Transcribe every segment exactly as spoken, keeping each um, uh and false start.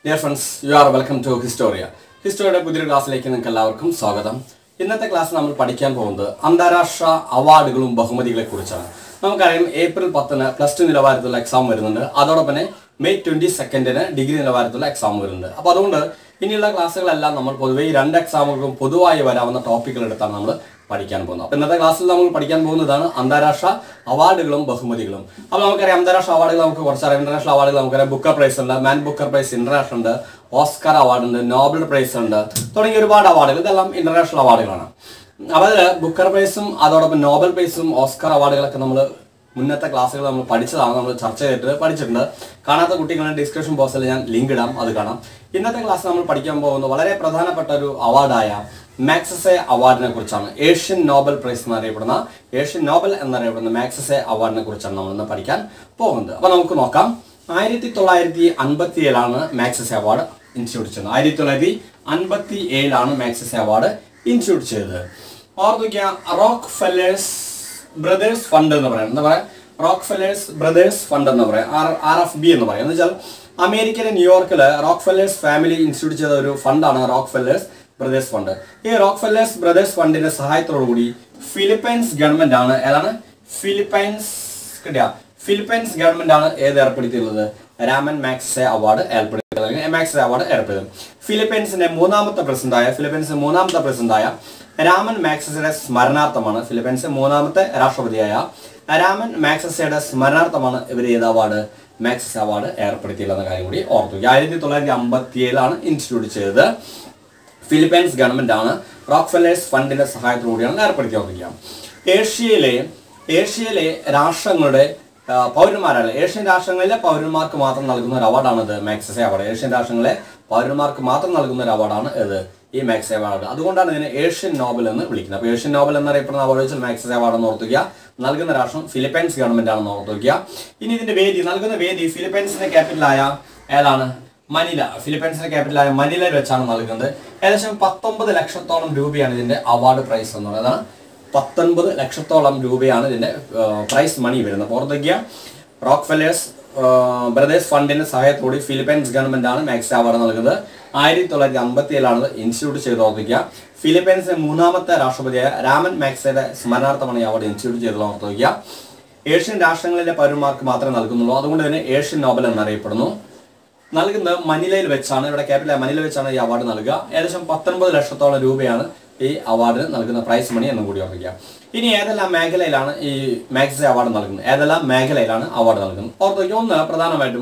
Dear friends, you are welcome to Historia. Historia പുതിയൊരു ക്ലാസ്സിലേക്ക് നിങ്ങൾക്ക് എല്ലാവർക്കും സ്വാഗതം. ഇന്നത്തെ ക്ലാസ് നമ്മൾ പഠിക്കാൻ പോകുന്നത് അന്താരാഷ്ട്ര അവാർഡുകളും ബഹുമതികളെ കുറിച്ചാണ്. നമുക്കറിയാം ഏപ്രിൽ പത്തിന് പ്ലസ് ടു നിലവാരത്തിലുള്ള എക്സാം വരുന്നുണ്ട്. അതോടൊപ്പം തന്നെ മെയ് ട്വന്റി സെക്കൻഡിന് ഡിഗ്രി നിലവാരത്തിലുള്ള എക്സാം വരുന്നുണ്ട്. അപ്പോൾ അതുകൊണ്ട് ഇനിയുള്ള ക്ലാസ്സുകളെല്ലാം നമ്മൾ പൊതുവെ ഈ രണ്ട് എക്സാമുകൾക്കും പൊതുവായി വരാവുന്ന ടോപ്പിക്കുകൾ എടുത്താണ് നമ്മൾ പഠിക്കാൻ പോകുന്നത്. അപ്പോൾ ഇന്നത്തെ ക്ലാസ്സിൽ നമ്മൾ പഠിക്കാൻ പോകുന്നതാണ് അന്താരാഷ്ട്ര അവാർഡുകളും ബഹുമതികളും. അപ്പോൾ നമുക്കറിയാം അന്താരാഷ്ട്ര അവാർഡുകൾ നമുക്ക് കുറച്ചറിയാം. ഇന്റർനാഷണൽ അവാർഡുകൾ നമുക്കറിയാം. ബുക്കർ പ്രൈസ് ഉണ്ട്, മാൻ ബുക്കർ പ്രൈസ് ഇന്റർനാഷണൽ ഉണ്ട്, ഓസ്കർ അവാർഡ് ഉണ്ട്, നോബൽ പ്രൈസ് ഉണ്ട്, തുടങ്ങിയ ഒരുപാട് അവാർഡുകൾ. ഇതെല്ലാം ഇന്റർനാഷണൽ അവാർഡുകളാണ്. അപ്പോൾ അതിൽ ബുക്കർ പ്രൈസും അതോടൊപ്പം നോബൽ പ്രൈസും ഓസ്കർ അവാർഡുകളൊക്കെ നമ്മൾ മുന്നത്തെ ക്ലാസ്സുകൾ നമ്മൾ പഠിച്ചതാണ്, നമ്മൾ ചർച്ച ചെയ്തിട്ട് പഠിച്ചിട്ടുണ്ട്. കാണാത്ത കുട്ടികളുടെ ഡിസ്ക്രിപ്ഷൻ ബോക്സിൽ ഞാൻ ലിങ്ക് ഇടാം, അത് കാണാം. ഇന്നത്തെ ക്ലാസ് നമ്മൾ പഠിക്കാൻ പോകുന്നത് വളരെ പ്രധാനപ്പെട്ട ഒരു അവാർഡായ മാഗ്സസെ അവാർഡിനെ കുറിച്ചാണ്. ഏഷ്യൻ നോബൽ പ്രൈസ് എന്നറിയപ്പെടുന്ന ഏഷ്യൻ നോബൽ എന്നറിയപ്പെടുന്ന മാഗ്സസെ അവാർഡിനെ കുറിച്ചാണ് നമ്മൾ ഇന്ന് പഠിക്കാൻ പോകുന്നത്. അപ്പോൾ നമുക്ക് നോക്കാം. ആയിരത്തി തൊള്ളായിരത്തി അൻപത്തി ഏഴാണ് മാഗ്സസെ അവാർഡ് ഇൻസ്റ്റിറ്റ്യൂട്ട് ചെയ്തത്. ആയിരത്തി തൊള്ളായിരത്തി അൻപത്തി ഏഴിലാണ് മാഗ്സസെ അവാർഡ് ഇൻസ്റ്റിറ്റ്യൂട്ട് ചെയ്തത്. ഓർക്കുക, റോക്ക് ഫെല്ലേഴ്സ് ബ്രദേഴ്സ് ഫണ്ട് എന്ന് പറയാം. എന്താ പറയാ? റോക്ക് ഫെല്ലേഴ്സ് ബ്രദേഴ്സ് ഫണ്ട് എന്ന് പറയാം, ആർ എഫ് ബി എന്ന് പറയാം. എന്ന് വെച്ചാൽ അമേരിക്കയിലെ ന്യൂയോർക്കിൽ റോക്ക് ഫെല്ലേഴ്സ് ഫാമിലി ഇൻസ്റ്റിറ്റ്യൂട്ട് ചെയ്ത ഒരു ഫണ്ടാണ് റോക്ക് ഫെല്ലേഴ്സ് ബ്രദേഴ്സ് ഫണ്ട്. ഈ റോക്ക് ഫെല്ലേഴ്സ് ബ്രദേഴ്സ് ഫണ്ടിന്റെ സഹായത്തോടുകൂടി ഫിലിപ്പൈൻസ് ഗവൺമെന്റ് ആണ് ഏതാണ് ഫിലിപ്പൈൻസ് കിട്ടിയ ഫിലിപ്പൈൻസ് ഗവൺമെന്റ് ആണ് ഏത് ഏർപ്പെടുത്തിയുള്ളത്? രാമൻ മാഗ്സസെ അവാർഡ് ഏർപ്പെടുത്തിയത് മാഗ്സസെ അവാർഡ് ഏർപ്പെടുത്തും. ഫിലിപ്പൈൻസിന്റെ മൂന്നാമത്തെ പ്രസിഡന്റായ ഫിലിപ്പൈൻസിന്റെ മൂന്നാമത്തെ പ്രസിഡന്റായ രാമൻ മാഗ്സസയുടെ സ്മരണാർത്ഥമാണ് ഫിലിപ്പൈൻസിന്റെ മൂന്നാമത്തെ രാഷ്ട്രപതിയായ രാമൻ മാഗ്സസയുടെ സ്മരണാർത്ഥമാണ് ഇവർ ഏത് അവാർഡ് മാഗ്സസെ അവാർഡ് ഏർപ്പെടുത്തിയുള്ള കാര്യം കൂടി ഓർത്തു. ആയിരത്തി തൊള്ളായിരത്തി അമ്പത്തി ഏഴിലാണ് ഇൻസ്റ്റിറ്റ്യൂട്ട് ചെയ്തത്. ഫിലിപ്പൈൻസ് ഗവൺമെന്റ് ആണ് റോക്ക് ഫെല്ലേഴ്സ് ഫണ്ടിന്റെ സഹായത്തോടുകൂടിയാണ് ഏർപ്പെടുത്തി ഓർക്കുക. ഏഷ്യയിലെ ഏഷ്യയിലെ രാഷ്ട്രങ്ങളുടെ പൗരന്മാരാണ് ഏഷ്യൻ രാഷ്ട്രങ്ങളിലെ പൗരന്മാർക്ക് മാത്രം നൽകുന്ന ഒരു അവാർഡാണിത് മാഗ്സസെ അവാർഡ്. ഏഷ്യൻ രാഷ്ട്രങ്ങളിലെ പൗരന്മാർക്ക് മാത്രം നൽകുന്ന ഒരു അവാർഡാണ് ഇത് ഈ മാഗ്സസെ അവാർഡ്. അതുകൊണ്ടാണ് ഇതിനെ ഏഷ്യൻ നോബൽ എന്ന് വിളിക്കുന്നത്. അപ്പോൾ ഏഷ്യൻ നോബൽ എന്നറിയപ്പെടുന്ന അവാർഡ് വെച്ചാൽ മാഗ്സസെ അവാർഡ് എന്ന് ഓർത്തുക. നൽകുന്ന രാഷ്ട്രം ഫിലിപ്പൈൻസ് ഗവൺമെന്റ് ആണെന്ന് ഓർത്തുക. ഇനി ഇതിന്റെ വേദി നൽകുന്ന വേദി ഫിലിപ്പൈൻസിന്റെ ക്യാപിറ്റലായ ഏതാണ്? മനില. ഫിലിപ്പൈൻസിന്റെ ക്യാപിറ്റലായ മനിലയിൽ വെച്ചാണ് നൽകുന്നത്. ഏകദേശം പത്തൊമ്പത് ലക്ഷത്തോളം രൂപയാണ് ഇതിന്റെ അവാർഡ് പ്രൈസ് എന്ന് പറയുന്നത്. പത്തൊൻപത് ലക്ഷത്തോളം രൂപയാണ് ഇതിന്റെ പ്രൈസ് മണി വരുന്നത്. ഓർത്തുക, റോക്ക് ഫെല്ലേഴ്സ് ബ്രദേഴ്സ് ഫണ്ടിന്റെ സഹായത്തോടെ ഫിലിപ്പൈൻസ് ഗവൺമെന്റ് ആണ് മാഗ്സസെ അവാർഡ് നൽകുന്നത്. ആയിരത്തി തൊള്ളായിരത്തി അമ്പത്തി ഏഴിലാണ് ഇൻസ്റ്റിറ്റ്യൂട്ട് ചെയ്ത് ഓർത്തുക. ഫിലിപ്പൈൻസിന്റെ മൂന്നാമത്തെ രാഷ്ട്രപതിയായ രാമൻ മാഗ്സസയുടെ സ്മരണാർത്ഥമാണ് ഈ അവാർഡ് ഇൻസ്റ്റിറ്റ്യൂട്ട് ചെയ്തത് ഓർത്തുക. ഏഷ്യൻ രാഷ്ട്രങ്ങളിലെ പൗരന്മാർക്ക് മാത്രമേ നൽകുന്നുള്ളൂ. അതുകൊണ്ട് തന്നെ ഏഷ്യൻ നോബൽ എന്നറിയപ്പെടുന്നു. നൽകുന്നത് മനിലയിൽ വെച്ചാണ്. ഇവിടെ ക്യാപിറ്റലായ മനില വെച്ചാണ് ഈ അവാർഡ് നൽകുക. ഏകദേശം പത്തൊൻപത് ലക്ഷത്തോളം രൂപയാണ് ഈ അവാർഡിന് നൽകുന്ന പ്രൈസ് മണി എന്നും കൂടി ഓർമ്മിക്കുക. ഇനി ഏതെല്ലാം മേഖലയിലാണ് ഈ മാഗ്സസെ അവാർഡ് നൽകുന്നത്? ഏതെല്ലാം മേഖലയിലാണ് അവാർഡ് നൽകുന്നത് ഓർമ്മിക്കുക. ഒന്ന് പ്രധാനമായിട്ടും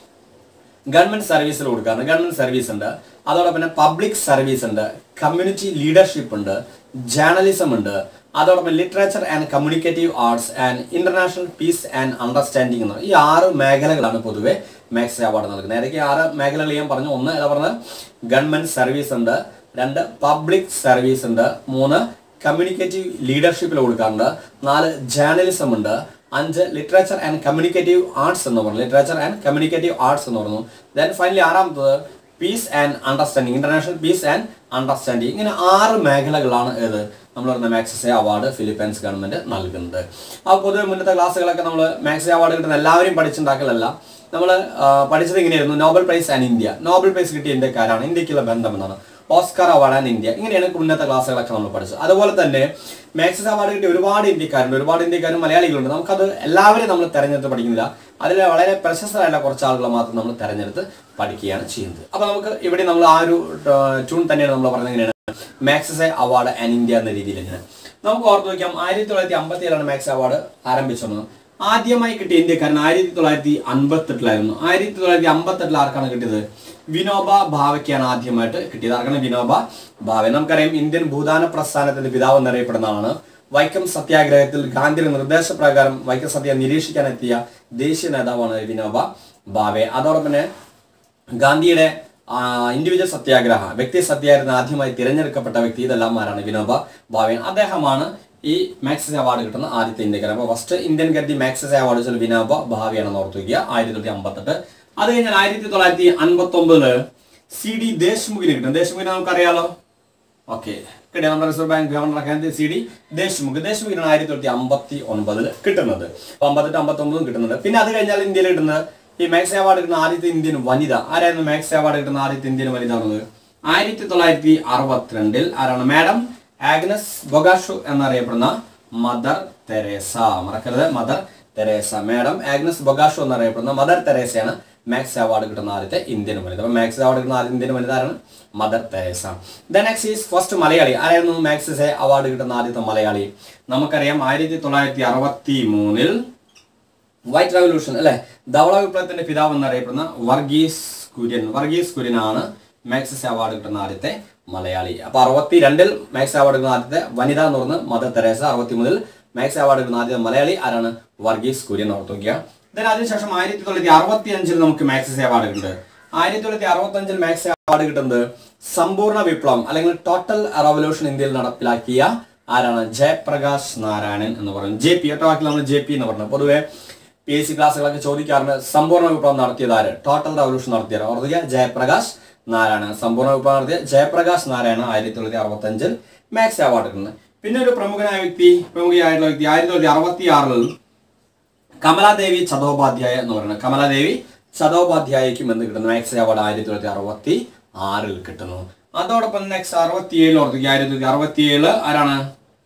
ഗവൺമെന്റ് സർവീസിൽ കൊടുക്കാറുണ്ട്. ഗവൺമെന്റ് സർവീസ് ഉണ്ട്, അതോടൊപ്പം തന്നെ പബ്ലിക് സർവീസ് ഉണ്ട്, കമ്മ്യൂണിറ്റി ലീഡർഷിപ്പ് ഉണ്ട്, ജേർണലിസം ഉണ്ട്, അതോടൊപ്പം literature and communicative arts and international peace and understanding എന്ന്. ഈ ആറ് മേഖലകളാണ് പൊതുവെ മാഗ്സസെ അവാർഡ് നൽകുന്നത്. ഏതൊക്കെ ആറ് മേഖലകൾ ഞാൻ പറഞ്ഞു? ഒന്ന് ഏതാ പറഞ്ഞത്? ഗവൺമെന്റ് സർവീസ് ഉണ്ട്, രണ്ട് പബ്ലിക് സർവീസ് ഉണ്ട്, മൂന്ന് കമ്മ്യൂണിക്കേറ്റീവ് ലീഡർഷിപ്പിൽ കൊടുക്കാറുണ്ട്, നാല് ജേർണലിസം ഉണ്ട്, അഞ്ച് ലിറ്ററേച്ചർ ആൻഡ് കമ്മ്യൂണിക്കേറ്റീവ് ആർട്സ് എന്ന് പറഞ്ഞു ലിറ്ററേച്ചർ ആൻഡ് കമ്മ്യൂണിക്കേറ്റീവ് ആർട്സ് എന്ന് പറഞ്ഞു ദെൻ ഫൈനലി ആറാമത്തത് peace and understanding international peace and understanding. ഇങ്ങനെ ആറ് മേഖലകളാണ് ഏത് നമ്മൾ പറയുന്ന മാഗ്സസെ അവാർഡ് ഫിലിപ്പൈൻസ് ഗവൺമെന്റ് നൽകുന്നത്. അപ്പോൾ പൊതുവെ മുന്നത്തെ ക്ലാസ്സുകളൊക്കെ നമ്മൾ മാഗ്സസെ അവാർഡ് കിട്ടുന്ന എല്ലാവരും പഠിച്ചുണ്ടാക്കലല്ല. നമ്മൾ പഠിച്ചത് ഇങ്ങനെയായിരുന്നു: Nobel Prize and India. Nobel Prize കിട്ടിയ ഇന്ത്യക്കാരാണ്, ഇന്ത്യക്കുള്ള ബന്ധം എന്നാണ്. Oscar award and India. ഇങ്ങനെയാണ് മുന്നത്തെ ക്ലാസ്സുകളൊക്കെ നമ്മൾ പഠിച്ചത്. അതുപോലെ തന്നെ മാഗ്സസെ അവാർഡ് കിട്ടിയ ഒരുപാട് ഇന്ത്യക്കാരുണ്ട്, ഒരുപാട് ഇന്ത്യക്കാരും മലയാളികളുണ്ട്. നമുക്കത് എല്ലാവരും നമ്മൾ തെരഞ്ഞെടുത്ത് പഠിക്കുന്നില്ല. അതിൽ വളരെ പ്രശസ്തരായുള്ള കുറച്ച് ആളുകൾ മാത്രം നമ്മൾ തെരഞ്ഞെടുത്ത് പഠിക്കുകയാണ് ചെയ്യുന്നത്. അപ്പോൾ നമുക്ക് ഇവിടെ നമ്മൾ ആ ഒരു ട്യൂൺ തന്നെയാണ് നമ്മൾ പറയുന്നത് എങ്ങനെയാണ് മാഗ്സസെ അവാർഡ് ആൻഡ് ഇന്ത്യ എന്ന രീതിയിൽ തന്നെയാണ്. നമുക്ക് ഓർത്ത് വയ്ക്കാം, ആയിരത്തി തൊള്ളായിരത്തി അമ്പത്തി ഏഴാണ് മാഗ്സസെ അവാർഡ് ആരംഭിച്ചത്. ആദ്യമായി കിട്ടിയ ഇന്ത്യക്കാരൻ ആയിരത്തി തൊള്ളായിരത്തി അൻപത്തി എട്ടിലായിരുന്നു. ആയിരത്തി തൊള്ളായിരത്തി അമ്പത്തി എട്ടിൽ ആർക്കാണ് കിട്ടിയത്? വിനോബ ഭാവയ്ക്കാണ് ആദ്യമായിട്ട് കിട്ടിയത്. ആർക്കാണ്? വിനോബ ഭാവെ. നമുക്കറിയാം ഇന്ത്യൻ ഭൂദാന പ്രസ്ഥാനത്തിന്റെ പിതാവ് എന്നറിയപ്പെടുന്ന ആളാണ്. വൈക്കം സത്യാഗ്രഹത്തിൽ ഗാന്ധിയുടെ നിർദ്ദേശപ്രകാരം വൈക്കം സത്യ നിരീക്ഷിക്കാനെത്തിയ ദേശീയ നേതാവാണ് വിനോബ ഭാവെ. അതോടൊപ്പം തന്നെ ഗാന്ധിയുടെ ഇൻഡിവിജ്വൽ സത്യാഗ്രഹ വ്യക്തി സത്യാഗ്രഹത്തിന് ആദ്യമായി തിരഞ്ഞെടുക്കപ്പെട്ട വ്യക്തി ഇതെല്ലാം ആരാണ്? വിനോബ ഭാവെ. അദ്ദേഹമാണ് ഈ മാഗ്സസെ അവാർഡ് കിട്ടുന്ന ആദ്യത്തെ ഇന്ത്യക്കാരൻ. അപ്പോൾ ഫസ്റ്റ് ഇന്ത്യൻ ഗതി മാഗ്സസെ അവാർഡ് വെച്ചാൽ വിനോബ ഭാവെയാണെന്ന് ഓർത്തു വയ്ക്കുക. ആയിരത്തി തൊള്ളായിരത്തി അമ്പത്തെട്ട്. അത് കഴിഞ്ഞാൽ ആയിരത്തി തൊള്ളായിരത്തി അൻപത്തി ഒമ്പതില് സി ഡി ദേശ്മുഖിന് കിട്ടും. ദേശ്മുഖിനെ നമുക്കറിയാലോ. ഓക്കെ, കിട്ടിയ നമ്മുടെ Reserve Bank governor C D Deshmukh. ദേശ്മുഖിനാണ് ആയിരത്തി തൊള്ളായിരത്തി അമ്പത്തി ഒൻപതിൽ കിട്ടുന്നത്. അമ്പത്തെട്ട് അമ്പത്തി ഒമ്പതും കിട്ടുന്നുണ്ട്. പിന്നെ അത് കഴിഞ്ഞാൽ ഇന്ത്യയിൽ കിട്ടുന്നത് ഈ മാക്സേ അവാർഡ് കിട്ടുന്ന ആദ്യത്തെ ഇന്ത്യൻ വനിത ആരായിരുന്നു? മാക്സേ അവാർഡ് കിട്ടുന്ന ആദ്യത്തെ ഇന്ത്യൻ വനിത എന്നത് ആയിരത്തി തൊള്ളായിരത്തി അറുപത്തിരണ്ടിൽ ആരാണ്? മാഡം ആഗ്നസ് ബൊഗാഷോ എന്നറിയപ്പെടുന്ന മദർ തെരേസ. മറക്കരുത്, Mother Teresa. Madam Agnes Bojaxhiu എന്നറിയപ്പെടുന്ന മദർ തെരേസയാണ് മാക്സേ അവാർഡ് കിട്ടുന്ന ആദ്യത്തെ ഇന്ത്യൻ വനിത. അപ്പൊ മാക്സേ അവാർഡ് കിട്ടുന്ന ആദ്യ ഇന്ത്യൻ വനിത ആരാണ്? Mother Teresa. Then next is first Malayali. ആരായിരുന്നു മാക്സസെ അവാർഡ് കിട്ടുന്ന ആദ്യത്തെ മലയാളി? നമുക്കറിയാം ആയിരത്തി തൊള്ളായിരത്തി അറുപത്തി മൂന്നിൽ വൈറ്റ് റവല്യൂഷൻ അല്ലെ, ധവള വിപ്ലവത്തിന്റെ പിതാവ് എന്നറിയപ്പെടുന്ന വർഗീസ് കുര്യൻ. വർഗീസ് കുര്യൻ ആണ് മാക്സസെ അവാർഡ് കിട്ടുന്ന ആദ്യത്തെ മലയാളി. അപ്പൊ അറുപത്തി രണ്ടിൽ മാക്സെ അവാർഡ് കിട്ടുന്ന ആദ്യത്തെ വനിത എന്ന് പറഞ്ഞ് മദർ തെരേസ. അറുപത്തി മൂന്നിൽ മാക്സെ അവാർഡ് കിട്ടുന്ന ആദ്യത്തെ മലയാളി ആരാണ്? വർഗീസ് കുര്യൻ. ഓർത്ത് നോക്കുക. ദെൻ അതിനുശേഷം ആയിരത്തി തൊള്ളായിരത്തി അറുപത്തി അഞ്ചിൽ നമുക്ക് മാക്സസെ അവാർഡ് കിട്ടുന്നത്. ആയിരത്തി തൊള്ളായിരത്തി അറുപത്തി അഞ്ചിൽ മാക്സെ അവാർഡ് കിട്ടുന്നത് സമ്പൂർണ്ണ വിപ്ലവം അല്ലെങ്കിൽ ടോട്ടൽ റവല്യൂഷൻ ഇന്ത്യയിൽ നടപ്പിലാക്കിയ ആരാണ്? ജയപ്രകാശ് നാരായണൻ എന്ന് പറയുന്നത്. ജെ പി ഒറ്റ വാക്കിൽ നമ്മൾ ജെ പി എന്ന് പറഞ്ഞു. പൊതുവെ പി എസ് സി ക്ലാസ്സുകളൊക്കെ ചോദിക്കാറുണ്ട് സമ്പൂർണ്ണ വിപ്ലവം നടത്തിയത് ആര്? ടോട്ടൽ റവല്യൂഷൻ നടത്തിയത് ഓർക്കുക, ജയപ്രകാശ് നാരായണൻ. സമ്പൂർണ്ണ വിപ്ലവം നടത്തിയ ജയപ്രകാശ് നാരായണൻ ആയിരത്തി തൊള്ളായിരത്തി അറുപത്തി അഞ്ചിൽ മാക്സെ അവാർഡ് കിട്ടുന്നത്. പിന്നെ ഒരു പ്രമുഖനായ വ്യക്തി പ്രമുഖയായിട്ടുള്ള വ്യക്തി ആയിരത്തി തൊള്ളായിരത്തി അറുപത്തി ആറിൽ കമലാദേവി ചതോപാധ്യായ എന്ന് പറയുന്നത്. കമലാദേവി ചതോപാധ്യായയ്ക്കും എന്ന് കിട്ടുന്നു മാക്സെ അവാർഡ് ആയിരത്തി തൊള്ളായിരത്തി അറുപത്തി ആറിൽ കിട്ടുന്നു. അതോടൊപ്പം നെക്സ്റ്റ് അറുപത്തി ഏഴിൽ ഓർക്കുക, ആയിരത്തി തൊള്ളായിരത്തി അറുപത്തി ഏഴ് ആരാണ്?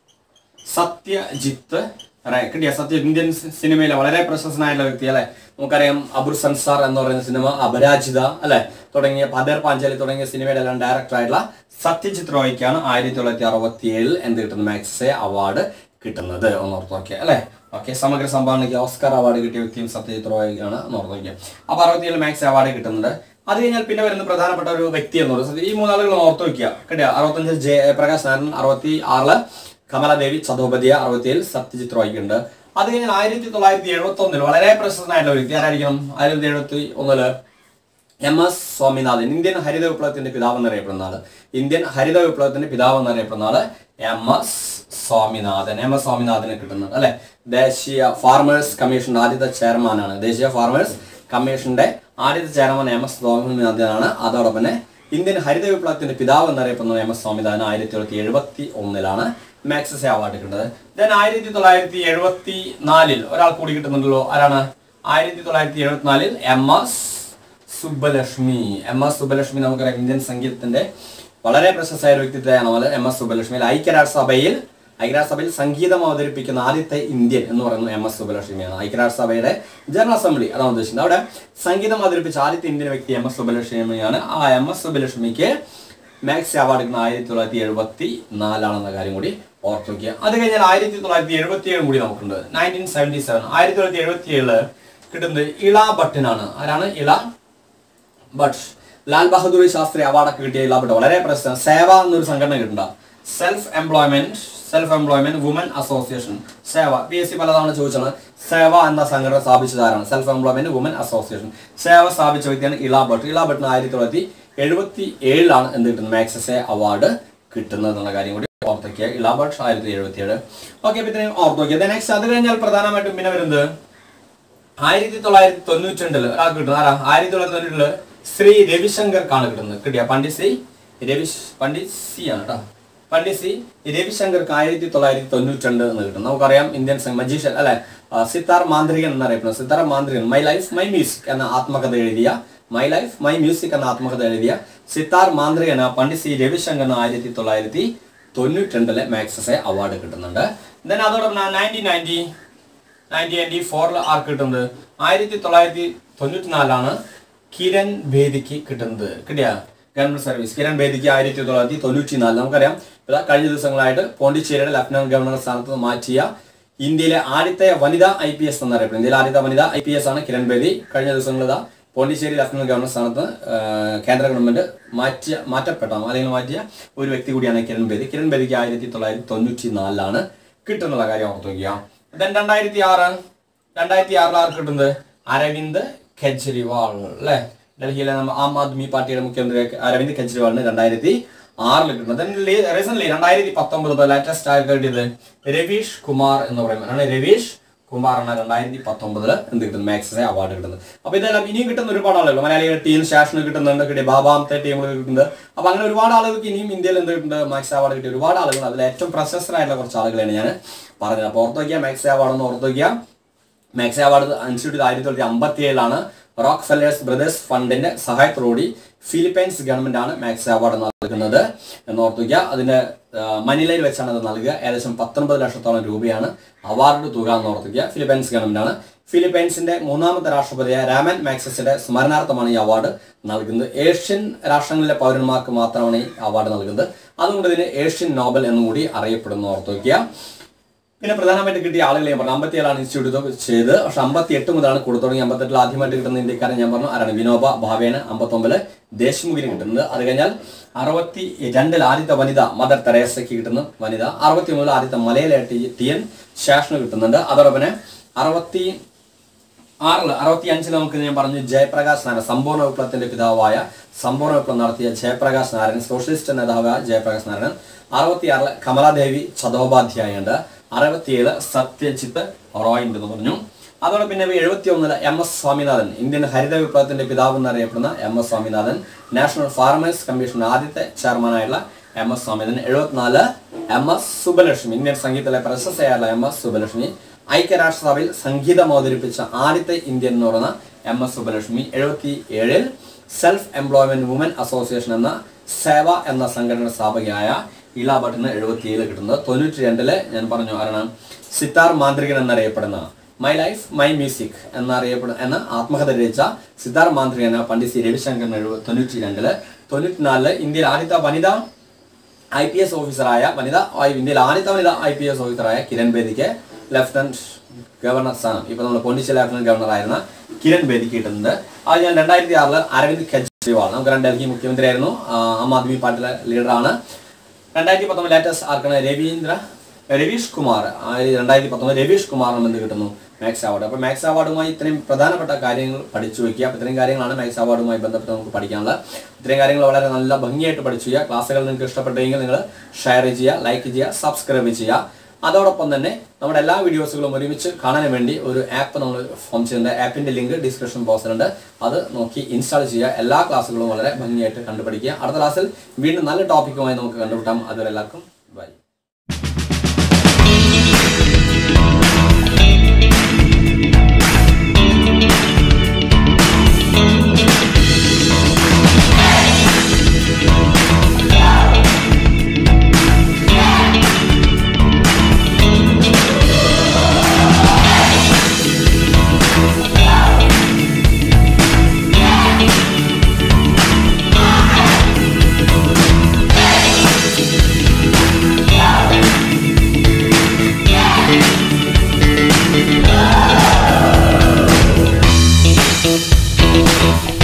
സത്യജിത്ത് റേ കിട്ടിയ. സത്യ ഇന്ത്യൻ സിനിമയിലെ വളരെ പ്രശസ്തനായിട്ടുള്ള വ്യക്തി അല്ലെ. നമുക്കറിയാം അബുർ സൻസാർ എന്ന് പറയുന്ന സിനിമ, അപരാജിത അല്ലെ തുടങ്ങിയ പദർ പാഞ്ചാലി തുടങ്ങിയ സിനിമയുടെ എല്ലാം ഡയറക്ടർ ആയിട്ടുള്ള സത്യജിത്ത് റോയ്ക്കാണ് ആയിരത്തി തൊള്ളായിരത്തി അറുപത്തി ഏഴിൽ എന്ത് കിട്ടുന്നത്? മാക്സസെ അവാർഡ് കിട്ടുന്നത്. ഒന്ന് ഓർത്ത് നോക്കിയാൽ അല്ലെ. ഓക്കെ, സമഗ്ര സംഭാവനയ്ക്ക് ഓസ്കാർ അവാർഡ് കിട്ടിയ വ്യക്തിയും സത്യജിത്ത് റോയ് ആണ് എന്ന് ഓർത്ത് നോക്കിയാൽ. അപ്പൊ അറുപത്തിയേഴിൽ മാക്സെ അവാർഡ് കിട്ടുന്നുണ്ട്. അത് കഴിഞ്ഞാൽ പിന്നെ വരുന്ന പ്രധാനപ്പെട്ട ഒരു വ്യക്തി എന്ന് പറയുന്നത് ഈ മൂന്നാളുകൾ ഓർത്ത് വയ്ക്കുക കിട്ടിയ. അറുപത്തഞ്ചിൽ ജയപ്രകാശ് നാരായണൻ, അറുപത്തി ആറില് കമലാദേവി ചതോപാധ്യായ, അറുപത്തിയേഴിൽ സത്യജിത്ത് റോയ്ക്ക് ഉണ്ട്. അത് കഴിഞ്ഞാൽ ആയിരത്തി തൊള്ളായിരത്തി എഴുപത്തി ഒന്നിൽ വളരെ പ്രശസ്തനായിട്ടുള്ള വ്യക്തി ആരായിരിക്കണം? ആയിരത്തി എഴുപത്തി ഒന്നില് എം എസ് സ്വാമിനാഥൻ. ഇന്ത്യൻ ഹരിത വിപ്ലവത്തിന്റെ പിതാവ് എന്നറിയപ്പെടുന്ന ആള്. ഇന്ത്യൻ ഹരിത വിപ്ലവത്തിന്റെ പിതാവ് എന്നറിയപ്പെടുന്ന ആള് M S Swaminathan. M S സ്വാമിനാഥന് കിട്ടുന്നത് അല്ലെ. ദേശീയ ഫാർമേഴ്സ് കമ്മീഷന്റെ ആദ്യത്തെ ചെയർമാനാണ്. ദേശീയ ഫാർമേഴ്സ് കമ്മീഷന്റെ ആദ്യത്തെ ചെയർമാൻ എം എസ് സ്വാമിനാഥനാണ്. അതോടൊപ്പം തന്നെ ഇന്ത്യൻ ഹരിത വിപ്ലവത്തിന്റെ പിതാവ് എന്നറിയപ്പെടുന്ന എം എസ് സ്വാമിനാഥൻ ആയിരത്തി തൊള്ളായിരത്തി എഴുപത്തി ഒന്നിലാണ് മാക്സസെ അവാർഡ് കിട്ടുന്നത്. ദെൻ ആയിരത്തി തൊള്ളായിരത്തി എഴുപത്തി നാലിൽ ഒരാൾ കൂടി കിട്ടുന്നുണ്ടല്ലോ. ആരാണ്? ആയിരത്തി തൊള്ളായിരത്തി എഴുപത്തിനാലിൽ M S Subbulakshmi. M S Subbulakshmi നമുക്കറിയാം ഇന്ത്യൻ സംഗീതത്തിന്റെ വളരെ പ്രശസ്തമായ ഒരു വ്യക്തിത്വമാണ് എം എസ് സുബ്ബലക്ഷ്മി. ഐക്യരാഷ്ട്രസഭയിൽ ഐക്യരാഷ്ട്രസഭയിൽ സംഗീതം അവതരിപ്പിക്കുന്ന ആദ്യത്തെ ഇന്ത്യൻ എന്ന് പറയുന്നത് എം എസ് സുബ്ബലക്ഷ്മിയാണ്. ഐക്യരാഷ്ട്രസഭയുടെ ജനറൽ അസംബ്ലി അതാണ് ഉദ്ദേശിക്കുന്നത്. അവിടെ സംഗീതം അവതരിപ്പിച്ച ആദ്യത്തെ ഇന്ത്യൻ വ്യക്തി എം എസ് സുബ്ബലക്ഷ്മിയാണ്. ആ എം എസ് സുബ്ബലക്ഷ്മിക്ക് മാക്സെ അവാർഡ് കിട്ടുന്ന ആയിരത്തി തൊള്ളായിരത്തി എഴുപത്തി നാലാണെന്ന കാര്യം കൂടി ഓർത്തു വയ്ക്കുക. അത് കഴിഞ്ഞാൽ ആയിരത്തി തൊള്ളായിരത്തി എഴുപത്തി ഏഴും കൂടി നമുക്കുണ്ട്. നയൻറ്റീൻ സെവൻറ്റി സെവൻ ആയിരത്തി തൊള്ളായിരത്തി എഴുപത്തി ഏഴില് കിട്ടുന്നത് ഇള ഭട്ടിനാണ്. ആരാണ്? ഇള ഭട്ട്. ലാൽ ബഹദൂർ ശാസ്ത്രി അവാർഡൊക്കെ കിട്ടിയ ഇള ഭട്ട് വളരെ പ്രശസ്ത. സേവ എന്നൊരു സംഘടന കിട്ടുന്നുണ്ട്. Self employment self employment woman association. സേവ പി എസ് സി പലതവണ ചോദിച്ചാണ് സേവ എന്ന സംഘടന സ്ഥാപിച്ചതാരാണ്? Self employment woman association. സേവ സ്ഥാപിച്ച വ്യക്തിയാണ് ഇള ഭട്ട്. ഇള ഭട്ടിന് ആയിരത്തി തൊള്ളായിരത്തി എഴുപത്തി ഏഴിലാണ് എന്ത് കിട്ടുന്നത്? മാക്സസെ അവാർഡ് കിട്ടുന്നത് എന്നുള്ള കാര്യം കൂടി ഓർത്തോക്കിയ. ഇള ഭട്ട് ആയിരത്തി എഴുപത്തി ഏഴ്. ഓക്കെ, ഇപ്പൊ ഇത്രയും ഓർത്തോക്കിയത്. നെക്സ്റ്റ് അത് കഴിഞ്ഞാൽ പ്രധാനമായിട്ടും പിന്നെ വരുന്നത് ആയിരത്തി തൊള്ളായിരത്തി തൊണ്ണൂറ്റി രണ്ടില് ഒരാൾക്ക് കിട്ടുന്നത് ആരാ? ആയിരത്തി തൊള്ളായിരത്തി തൊണ്ണൂറ്റി രണ്ടില് ശ്രീ രവിശങ്കർക്കാണ് കിട്ടുന്നത്. കിട്ടിയ പണ്ഡിറ്റ് ശ്രീ രവി പണ്ഡിറ്റ് സി ആണ് കേട്ടോ. പണ്ഡിറ്റ് സി രവിശങ്കർക്ക് ആയിരത്തി തൊള്ളായിരത്തി തൊണ്ണൂറ്റി രണ്ട് എന്ന് കിട്ടും. നമുക്കറിയാം ഇന്ത്യൻ മജീഷ്യൻ അല്ലെ, സിത്താർ മാന്ത്രികൻ എന്നറിയപ്പെടുന്നത്. സിത്താർ മാന്ത്രികൻ മൈ ലൈഫ് മൈ മ്യൂസിക് എന്ന ആത്മകഥ എഴുതിയ മൈ ലൈഫ് മൈ മ്യൂസിക് എന്ന ആത്മകഥ എഴുതിയ സിത്താർ മാന്ത്രികന് പണ്ഡിറ്റ് സി രവിശങ്കറിന് ആയിരത്തി തൊള്ളായിരത്തി തൊണ്ണൂറ്റി രണ്ടിലെ മാക്സസെ അവാർഡ് കിട്ടുന്നുണ്ട്. ദെൻ അതോടൊപ്പം നയൻറ്റീൻ നയൻറ്റി നയൻറ്റീൻ നയൻറ്റി ഫോറിൽ ആർക്ക് കിട്ടുന്നത്? ആയിരത്തി തൊള്ളായിരത്തി തൊണ്ണൂറ്റി നാലാണ് കിരൺ ബേദിക്ക് കിട്ടുന്നത്. കിട്ടിയ ഗവൺമെന്റ് സർവീസ് കിരൺ ബേദിക്ക് ആയിരത്തി തൊള്ളായിരത്തി തൊണ്ണൂറ്റി നാല്. നമുക്കറിയാം കഴിഞ്ഞ ദിവസങ്ങളായിട്ട് പോണ്ടിച്ചേരിയുടെ ലഫ്റ്റനന്റ് ഗവർണർ സ്ഥാനത്ത് മാറ്റിയ ഇന്ത്യയിലെ ആദ്യത്തെ വനിതാ ഐ പി എസ് എന്നറിയപ്പെടുന്നത്. ഇന്ത്യയിലെ ആദ്യത്തെ വനിതാ ഐ പി എസ് ആണ് കിരൺ ബേദി. കഴിഞ്ഞ ദിവസങ്ങളിൽ ഇതാ പോണ്ടിച്ചേരി ലഫ്റ്റനന്റ് ഗവർണർ സ്ഥാനത്ത് കേന്ദ്ര ഗവൺമെന്റ് മാറ്റിയ മാറ്റപ്പെട്ട അല്ലെങ്കിൽ മാറ്റിയ ഒരു വ്യക്തി കൂടിയാണ് കിരൺ ബേദി. കിരൺ ബേദിക്ക് ആയിരത്തി തൊള്ളായിരത്തി തൊണ്ണൂറ്റി നാലിലാണ് കിട്ടുന്നുള്ള കാര്യം ഓർത്തു വയ്ക്കുക. ദെൻ രണ്ടായിരത്തി ആറ് രണ്ടായിരത്തി ആറിൽ ആർക്ക് കിട്ടുന്നത്? അരവിന്ദ് കെജ്രിവാൾ അല്ലെ. ഡൽഹിയിലെ ആം ആദ്മി പാർട്ടിയുടെ മുഖ്യമന്ത്രി അരവിന്ദ് കെജ്രിവാളിന് രണ്ടായിരത്തി ആറിൽ കിട്ടുന്നത്. റീസെന്റ് രണ്ടായിരത്തി പത്തൊമ്പത് ലേറ്റസ്റ്റ് ആയിട്ട് കിട്ടിയത് രവീഷ് കുമാർ എന്ന് പറയുന്നതാണ്. രവീഷ് കുമാറാണ് രണ്ടായിരത്തി പത്തൊമ്പതില് എന്ത് കിട്ടുന്നത്? മാക്സസെ അവാർഡ് കിട്ടുന്നത്. അപ്പൊ ഇതെല്ലാം ഇനിയും കിട്ടുന്ന ഒരുപാട് ആളുകൾ മലയാളികൾ ടീം ശാഷന് കിട്ടുന്നുണ്ട്, കിട്ടിയ ബാബാമത്തെ ടീമുകൾ കിട്ടുന്നുണ്ട്. അപ്പൊ അങ്ങനെ ഒരുപാട് ആളുകൾക്ക് ഇനിയും ഇന്ത്യയിൽ എന്ത് കിട്ടുന്നുണ്ട്? മാക്സെ അവാർഡ് കിട്ടിയ ഒരുപാട് ആളുകൾ. അതിൽ ഏറ്റവും പ്രശസ്തരായിട്ടുള്ള കുറച്ച് ആളുകളാണ് ഞാൻ പറഞ്ഞത്. അപ്പൊ ഓർത്ത് വയ്ക്കുക മാക്സെ അവാർഡ് ഒന്ന് ഓർത്ത് വയ്ക്കുക. മാക്സെ അവാർഡ് ഇൻസ്റ്റിറ്റ്യൂട്ട് ആയിരത്തി തൊള്ളായിരത്തി അമ്പത്തി ഏഴിലാണ് റോക്ക്ഫെല്ലേഴ്സ് ബ്രദേഴ്സ് ഫണ്ടിന്റെ സഹായത്തോടുകൂടി ഫിലിപ്പൈൻസ് ഗവൺമെന്റ് ആണ് മാക്സെ അവാർഡ് നൽകുന്നത് എന്ന് ഓർത്തുക. അതിന്റെ മനിലയിൽ വെച്ചാണ് അത് നൽകുക. ഏകദേശം പത്തൊൻപത് ലക്ഷത്തോളം രൂപയാണ് അവാർഡ് തുക എന്ന് ഓർത്തുക. ഫിലിപ്പൈൻസ് ഗവൺമെന്റ് ആണ്. ഫിലിപ്പൈൻസിന്റെ മൂന്നാമത്തെ രാഷ്ട്രപതിയായ രാമൻ മാക്സസിന്റെ സ്മരണാർത്ഥമാണ് ഈ അവാർഡ് നൽകുന്നത്. ഏഷ്യൻ രാഷ്ട്രങ്ങളിലെ പൗരന്മാർക്ക് മാത്രമാണ് ഈ അവാർഡ് നൽകുന്നത്. അതുകൊണ്ട് ഇതിന് ഏഷ്യൻ നോബൽ എന്നും കൂടി അറിയപ്പെടുന്നു ഓർത്തു വയ്ക്കുക. പിന്നെ പ്രധാനമായിട്ട് കിട്ടിയ ആളുകളെ ഞാൻ പറഞ്ഞു അമ്പത്തിയേഴാണ് ഇൻസ്റ്റിറ്റ്യൂട്ട് ചെയ്ത്. പക്ഷെ അമ്പത്തി എട്ട് മുതലാണ് കൊടുത്തു തുടങ്ങി. അമ്പത്തെട്ടിൽ ആദ്യമായിട്ട് കിട്ടുന്ന ഇന്ത്യക്കാരൻ ഞാൻ പറഞ്ഞു ആരാണ്? വിനോബ ഭാവേന്. അമ്പത്തൊമ്പതില് ദേശ്മുഖിന് കിട്ടുന്നത്. അത് കഴിഞ്ഞാൽ അറുപത്തി രണ്ടിൽ ആദ്യത്തെ വനിത മദർ തെരേസയ്ക്ക് കിട്ടുന്ന വനിത. അറുപത്തി മൂന്നിൽ ആദ്യത്തെ മലയാള ടി ടി എൻ ശേഷന് കിട്ടുന്നുണ്ട്. അതോടൊപ്പം തന്നെ അറുപത്തി ആറിൽ അറുപത്തി അഞ്ചിൽ നമുക്ക് ഞാൻ പറഞ്ഞു ജയപ്രകാശ് നാരായൺ, സമ്പൂർണ്ണ വിപ്ലവത്തിന്റെ പിതാവായ സമ്പൂർണ്ണ വിപ്ലവം നടത്തിയ ജയപ്രകാശ് നാരായൺ, സോഷ്യലിസ്റ്റ് നേതാവായ ജയപ്രകാശ് നാരായൺ. അറുപത്തിയാറില് കമലാദേവി ചതോപാധ്യായ ഉണ്ട്. അറുപത്തിയേഴ് സത്യജിത്ത് റോയ് ഉണ്ടെന്ന് പറഞ്ഞു. അതോടെ പിന്നെ എഴുപത്തി ഒന്നില് എം എസ് സ്വാമിനാഥൻ, ഇന്ത്യൻ ഹരിത വിപ്ലവത്തിന്റെ പിതാവ് എന്നറിയപ്പെടുന്ന M S Swaminathan. National Farmers Commission ആദ്യത്തെ ചെയർമാനായുള്ള എം എസ് സ്വാമിനാഥൻ. എഴുപത്തിനാല് എം എസ് സുബലക്ഷ്മി, ഇന്ത്യൻ സംഗീതത്തിലെ പ്രശസ്തയായുള്ള എം എസ് സുബലക്ഷ്മി. ഐക്യരാഷ്ട്രസഭയിൽ സംഗീതം അവതരിപ്പിച്ച ആദ്യത്തെ ഇന്ത്യൻ എന്ന് പറയുന്ന എം എസ് സുബലക്ഷ്മി. എഴുപത്തി ഏഴിൽ സെൽഫ് എംപ്ലോയ്മെന്റ് വുമൻ അസോസിയേഷൻ എന്ന സേവ എന്ന സംഘടനയുടെ സ്ഥാപകയായ ഇള ഭട്ടിന് എഴുപത്തിയേഴ് കിട്ടുന്നത്. തൊണ്ണൂറ്റി രണ്ടില് ഞാൻ പറഞ്ഞു ആരാണ്? സിത്താർ മാന്ത്രികൻ എന്നറിയപ്പെടുന്ന മൈ ലൈഫ് മൈ മ്യൂസിക് എന്നറിയപ്പെടുന്ന എന്ന ആത്മകഥ രചിച്ച സിത്താർ മാന്ത്രികൻ പണ്ഡിറ്റ് സി രവിശങ്കറിന് എഴുപത് തൊണ്ണൂറ്റി രണ്ടില്. തൊണ്ണൂറ്റിനാലില് ഇന്ത്യയിൽ ആദ്യത്തെ വനിത ഐ പി എസ് ഓഫീസറായ വനിത ഇന്ത്യയിൽ ആദ്യത്തെ വനിത ഐ പി എസ് ഓഫീസറായ കിരൺ ബേദിക്ക് ലഫ്റ്റനന്റ് ഗവർണർ സ്ഥാനം, ഇപ്പൊ നമ്മൾ പോണ്ടിച്ചേരി ലഫ്റ്റനന്റ് ഗവർണർ ആയിരുന്ന കിരൺ ബേദിക്ക് കിട്ടുന്നത്. അത് ഞാൻ രണ്ടായിരത്തി ആറില് അരവിന്ദ് കെജ്രിവാൾ, നമുക്കറിയാം ഡൽഹി മുഖ്യമന്ത്രിയായിരുന്നു, ആം ആദ്മി പാർട്ടിയിലെ ലീഡറാണ്. രണ്ടായിരത്തി പത്തൊമ്പത് ലേറ്റസ്റ്റ് ആർക്കാണ്? രവീന്ദ്ര രവീഷ് കുമാർ. രണ്ടായിരത്തി പത്തൊമ്പത് രവീഷ് കുമാറിന് എന്ത് കിട്ടുന്നു? മാക്സ് അവാർഡ്. അപ്പോൾ മാക്സ് അവാർഡുമായി ഇത്രയും പ്രധാനപ്പെട്ട കാര്യങ്ങൾ പഠിച്ചു വയ്ക്കുക. അപ്പോൾ ഇത്രയും കാര്യങ്ങളാണ് മാക്സ് അവാർഡുമായി ബന്ധപ്പെട്ട് നമുക്ക് പഠിക്കാനുള്ളത്. ഇത്രയും കാര്യങ്ങൾ വളരെ നല്ല ഭംഗിയായിട്ട് പഠിച്ചു ചെയ്യുക. ക്ലാസ്സുകൾ നിങ്ങൾക്ക് ഇഷ്ടപ്പെട്ടെങ്കിൽ നിങ്ങൾ ഷെയർ ചെയ്യുക, ലൈക്ക് ചെയ്യുക, സബ്സ്ക്രൈബ് ചെയ്യുക. അതോടൊപ്പം തന്നെ നമ്മുടെ എല്ലാ വീഡിയോസുകളും ഒരുമിച്ച് കാണാൻ വേണ്ടി ഒരു ആപ്പ് നമ്മൾ ഫോം ചെയ്യുന്നുണ്ട്. ആപ്പിന്റെ ലിങ്ക് ഡിസ്ക്രിപ്ഷൻ ബോക്സിലുണ്ട്. അത് നോക്കി ഇൻസ്റ്റാൾ ചെയ്യുക. എല്ലാ ക്ലാസ്സുകളും വളരെ ഭംഗിയായിട്ട് കണ്ടുപിടിക്കുക. അടുത്ത ക്ലാസ്സിൽ വീണ്ടും നല്ല ടോപ്പിക്കുമായി നമുക്ക് കണ്ടുപിട്ടാം. അതുവരെ എല്ലാവർക്കും by. We'll be right back.